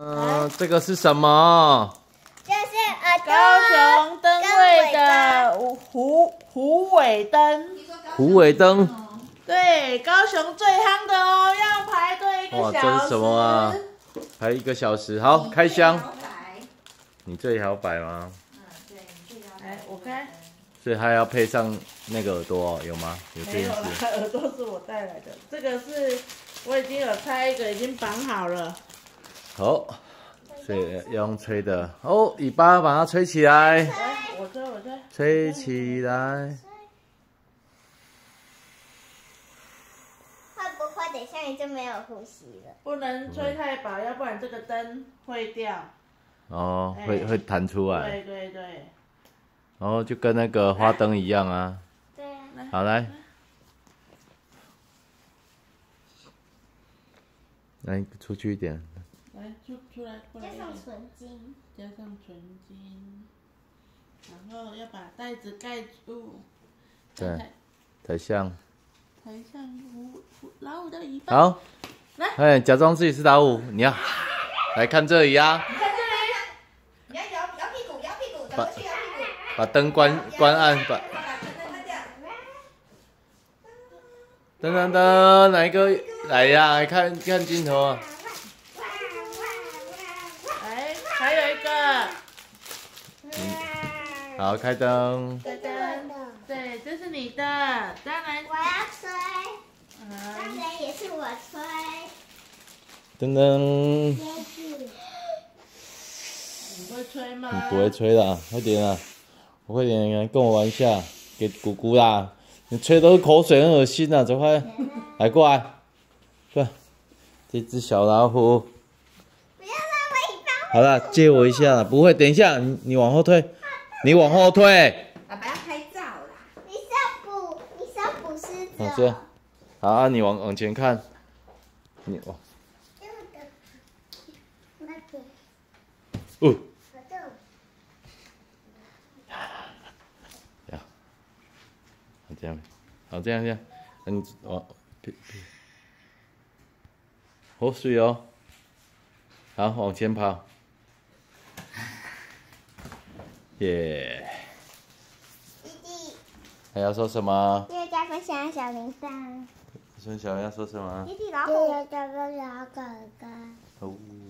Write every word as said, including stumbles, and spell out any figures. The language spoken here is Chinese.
嗯，这个是什么？ 这是耳朵。 高雄灯会的虎虎尾灯。 虎尾灯。 对，高雄最夯的哦，要排队一个小时。 哇，这是什么啊？排一个小时，好，开箱。你最摇摆吗？ 嗯，对，你最摇摆。 来，我开。 所以还要配上那个耳朵、哦，有吗？有这件没有啦， 事。 耳朵是我带来的，这个是我已经有拆一个，已经绑好了。 好，所以要用吹的哦，尾巴把它吹起来。 来，我吹，我吹。 吹起来。 会不会等一下你就没有呼吸了？ 不能吹太饱，要不然这个灯会掉。 哦，会会弹出来。 对对对。 然后就跟那个花灯一样啊。 对啊。 好来，来出去一点。 来出出来，过来一点。 加上纯金。 加上纯金，然后要把袋子盖住。 对，才像。 才像虎虎老虎的尾巴。 好， 来， 哎，假装自己是老虎，你要来看这里啊。 你看这里，你要摇摇屁股，摇屁股，怎么去摇屁股？ 把灯关关暗，把。噔噔噔，哪一个来呀？来看看镜头啊。 来，还有一个。 嗯，好，开灯。 开灯。对，这是你的，当然。 我要吹。 嗯。 当然也是我吹。 噔噔。 你会吹吗？ 你不会吹啦，快点啊！快点跟我玩一下，给姑姑啦！你吹都是口水，很恶心啊！走快，来过来，过来，这只小老虎。 不要让我尾巴。 好了，借我一下啦，不会，等一下，你你往后退，你往后退。 爸爸要拍照啦。 你手捕，你手捕狮子。 好，这样，好啊，你往往前看，你往。哦。这样，好，这样这样，嗯，往，好水哦，好，往前跑，耶！ 弟弟， 还要说什么？ 记得加分享小铃铛。 孙小要说什么？ 弟弟老虎。记得加分小哥哥。 哦。